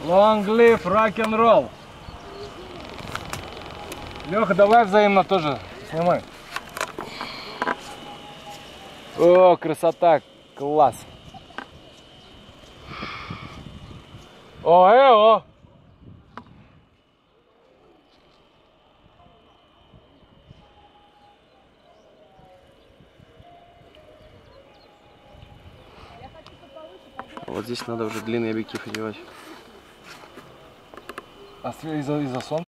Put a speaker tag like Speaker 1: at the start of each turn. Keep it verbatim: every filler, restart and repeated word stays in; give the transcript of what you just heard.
Speaker 1: Long live rock-and-roll. Леха, давай взаимно тоже снимай. О, красота, класс. О, э, о.
Speaker 2: Вот здесь надо уже длинный объектив одевать.
Speaker 1: А из-за из-за солнца?